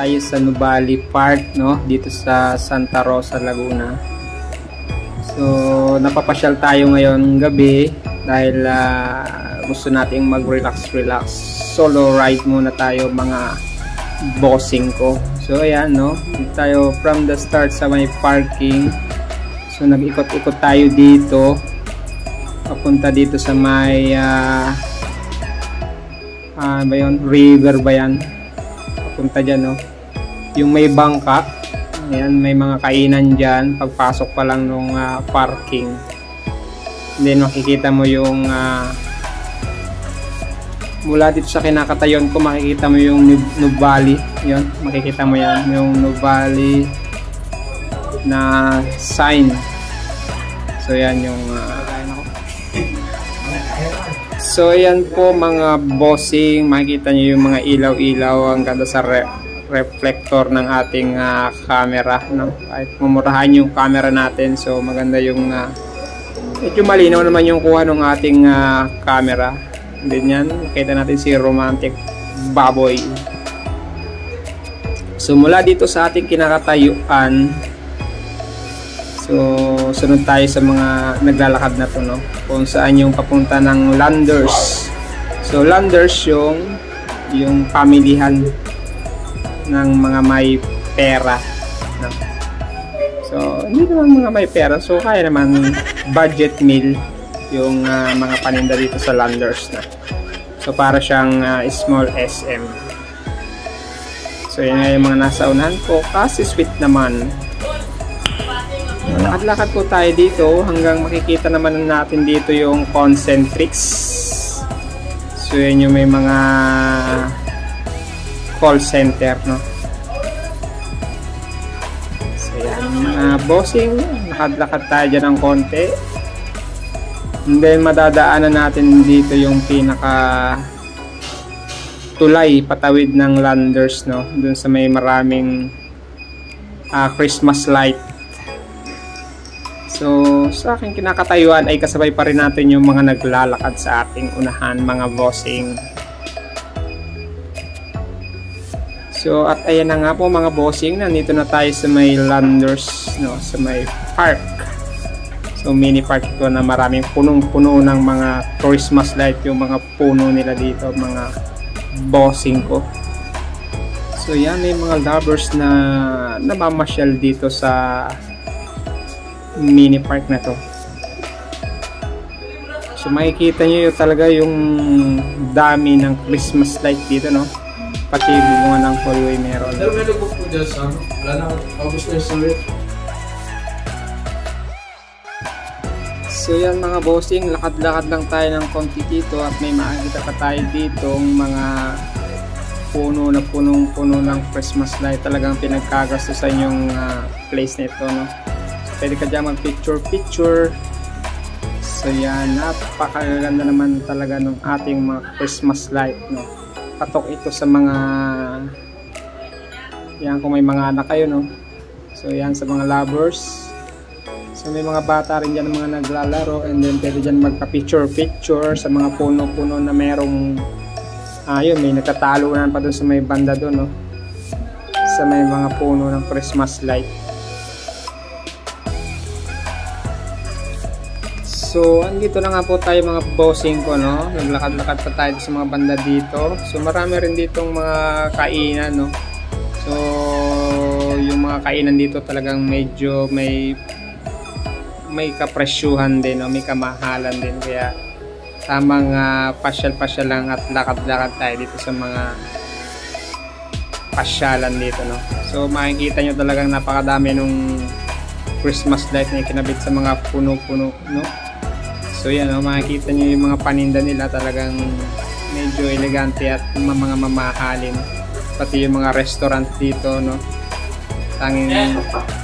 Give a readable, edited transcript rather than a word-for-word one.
tayo sa Nuvali Park, no? Dito sa Santa Rosa, Laguna. So, napapasyal tayo ngayon gabi dahil gusto nating mag-relax. Solo ride muna tayo mga bossing ko. So, ayan, no? Dito tayo from the start sa may parking. So, nag-ikot-ikot tayo dito. Papunta dito sa may ba yun? River ba yan? Papunta dyan, no? Yung may bangka, ayan, may mga kainan dyan pagpasok pa lang nung parking. Then makikita mo yung mula dito sa kinakatayon ko, makikita mo yung Nuvali, yun, makikita mo yan, yung Nuvali na sign. So yan yung so ayan po mga bossing, makikita nyo yung mga ilaw-ilaw ang ganda sa reflector ng ating camera, no? Kahit mumurahan yung camera natin, so maganda yung medyo malinaw naman yung kuha ng ating camera. Din yan, makita natin si Romantic Baboy. So mula dito sa ating kinakatayuan, so sunod tayo sa mga naglalakad na to, no? Kung saan yung papunta ng Landers. So Landers yung pamilihan ng mga may pera, no? So hindi naman mga may pera, so kaya naman budget meal yung mga paninda dito sa Landers na. So para siyang small SM. So yan yung mga nasa unahan ko, kasi sweet naman. Lakad-lakad po tayo dito hanggang makikita naman natin dito yung Concentrix. So yan yung may mga call center, no? So yan, bossing, lakad-lakad tayo dyan ng konti. And then madadaanan natin dito yung pinaka tulay patawid ng Landers, no? Dun sa may maraming Christmas light. So, sa aking kinakatayuan ay kasabay pa rin natin yung mga naglalakad sa ating unahan, mga bossing. So, at ayan na nga po mga bossing, nandito na tayo sa may Landers, no, sa may park. So, mini park ito na maraming punong-puno ng mga Christmas light, yung mga puno nila dito, mga bossing ko. So, yan, may mga lovers na namamasyal dito sa mini park na to. So makikita nyo yung talaga yung dami ng Christmas light dito, no? Pati bunga ng hallway meron. Pero may lubog po dyan sa wala na August na yung So yan mga bossing, lakad-lakad lang tayo ng konti dito at may makikita pa tayo dito mga puno na punong-puno ng Christmas light. Talagang pinagkagastusan yung place nito, no? Pwede ka dyan mag-picture. So yan, napakaganda naman talaga ng ating mga Christmas light, no? Patok ito sa mga yan, kung may mga anak kayo, no? So yan, sa mga lovers. So may mga bata rin dyan, mga naglalaro, and then pwede dyan magpa-picture sa mga puno-puno na merong yun, may nagkatalunan pa dun sa may banda dun, no? Sa may mga puno ng Christmas light. So, andito na nga po tayo mga bossing ko, no? Naglakad-lakad pa tayo sa mga banda dito. So, marami rin ditong mga kainan, no? So, yung mga kainan dito talagang medyo may kapresyuhan din, no? May kamahalan din. Kaya, tamang pasyal-pasyal lang at lakad-lakad tayo dito sa mga pasyalan dito, no? So, makikita nyo talagang napakadami nung Christmas light na ikinabit sa mga puno-puno, no? So yan, no, makikita nyo yung mga paninda nila, talagang medyo elegante at mga mamahalin. Pati yung mga restaurant dito, no, tanging